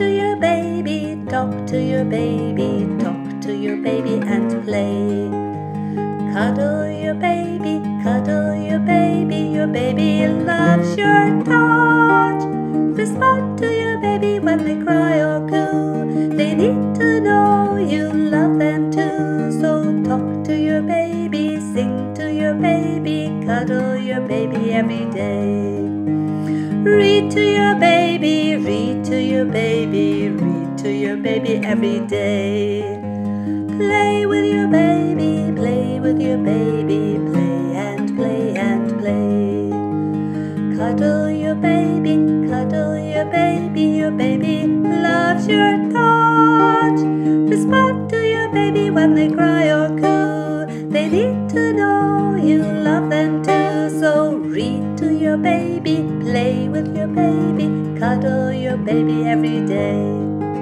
to your baby, talk to your baby, talk to your baby and play. Cuddle your baby, your baby loves your touch. Respond to your baby when they cry or coo. They need to know you love them too. So talk to your baby, sing to your baby, cuddle your baby every day. Read to your baby, read to your baby, read to your baby every day. Play with your baby, play with your baby, play and play and play. Cuddle your baby, your baby loves your touch. Respond to your baby when they cry or coo. They need to know you love them too. So read to your baby, play with your baby, cuddle your baby every day.